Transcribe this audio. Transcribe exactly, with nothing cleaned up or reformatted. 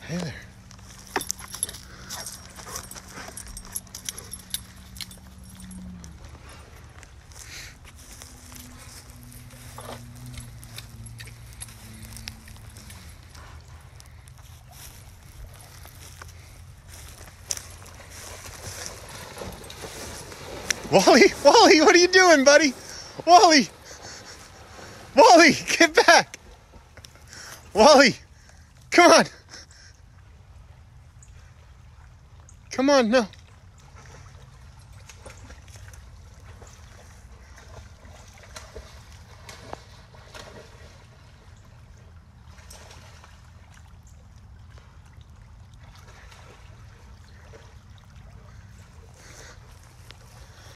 Hey there. Wally, Wally, what are you doing, buddy? Wally, Wally, get back. Wally, come on. Come on, no.